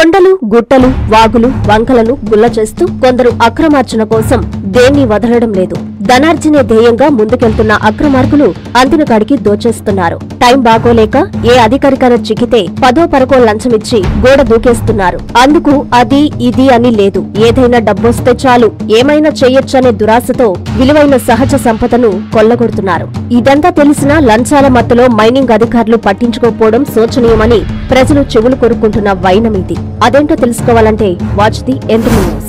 కొండలు గుట్టలు వాగులు వంకలను గుల్ల చేస్తూ కొందరు అక్రమార్జన కోసం దేన్ని వదలడం లేదు. ధనార్జనే ధ్యేయంగా ముందుకెళ్తున్న అక్రమార్కులు అందినకాడికి దోచేస్తున్నారు. టైం బాగోలేక ఏ అధికారికైనా చిక్కితే 10ో 12 లంచమిచ్చి గోడ దూకేస్తున్నారు. అందుకు అది ఇది అని లేదు, ఏదైనా డబ్బొస్తే చాలు ఏమైనా చెయ్యొచ్చనే దురాశతో విలువైన సహజ సంపదను కొల్లగొడుతున్నారు. ఇదంతా తెలిసినా లంచాల మత్తులో మైనింగ్ అధికారులు పట్టించుకోకపోవడం శోచనీయమని ప్రజలు చెవులు కొరుక్కుంటున్న వైనమిది. అదేంటో తెలుసుకోవాలంటే watch the end news.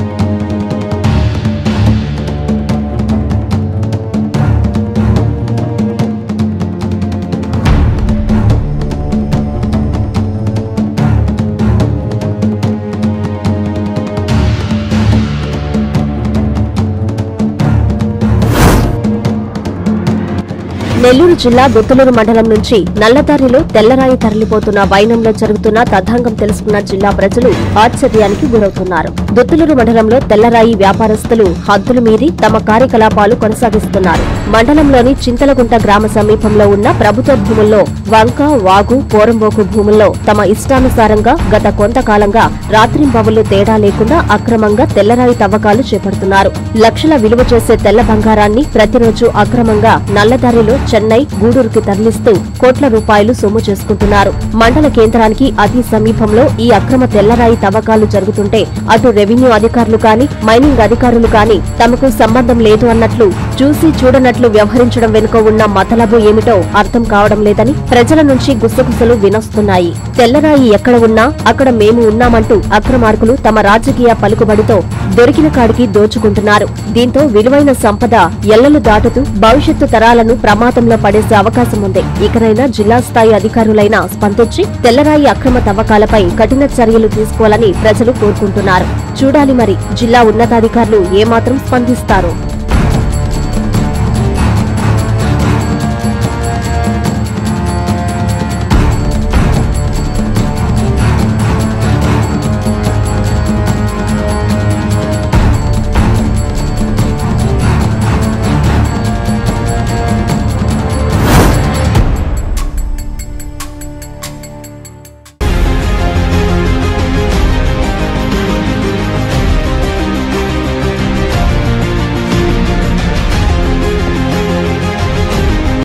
Nellore జిల్లా దుత్తలూరు మండలం నుంచి నల్లదారిలో తెల్లరాయి తరలిపోతున్న వైనంలో జరుగుతున్న తతంగం తెలుసుకున్న జిల్లా ప్రజలు ఆశ్చర్యానికి గురవుతున్నారు. దుత్తలూరు మండలంలో తెల్లరాయి వ్యాపారస్తులు హద్దులు మీరి తమ కార్యకలాపాలు కొనసాగిస్తున్నారు. మండలంలోని చింతలగుంట గ్రామ సమీపంలో ఉన్న ప్రభుత్వ భూముల్లో వంక వాగు పోరంబోకు భూముల్లో తమ ఇష్టానుసారంగా గత కొంతకాలంగా రాత్రింబవళ్లు తేడా లేకుండా అక్రమంగా తెల్లరాయి తవ్వకాలు చేపడుతున్నారు. లక్షల విలువ చేసే తెల్ల బంగారాన్ని ప్రతిరోజు అక్రమంగా నల్లదారిలో చెన్నై గూడూరుకి తరలిస్తూ కోట్ల రూపాయలు సొమ్ము చేసుకుంటున్నారు. మండల కేంద్రానికి అతి సమీపంలో ఈ అక్రమ తెల్లరాయి తవ్వకాలు జరుగుతుంటే అటు రెవెన్యూ అధికారులు కాని మైనింగ్ అధికారులు కాని తమకు సంబంధం లేదు అన్నట్లు చూసి చూడనట్లు వ్యవహరించడం వెనుక ఉన్న మతలబు ఏమిటో అర్థం కావడం లేదని ప్రజల నుంచి గుసగుసలు వినొస్తున్నాయి. తెల్లరాయి ఎక్కడ ఉన్నా అక్కడ మేము ఉన్నామంటూ అక్రమార్కులు తమ రాజకీయ పలుకుబడితో దొరికిన కాడికి దోచుకుంటున్నారు. దీంతో విలువైన సంపద ఎల్లలు దాటుతూ భవిష్యత్తు తరాలను ప్రమాదంలో పడేసే అవకాశం ఉంది. ఇకనైనా జిల్లా స్థాయి అధికారులైనా స్పందించి తెల్లరాయి అక్రమ తవ్వకాలపై కఠిన చర్యలు తీసుకోవాలని ప్రజలు కోరుకుంటున్నారు. చూడాలి మరి జిల్లా ఉన్నతాధికారులు ఏమాత్రం స్పందిస్తారు.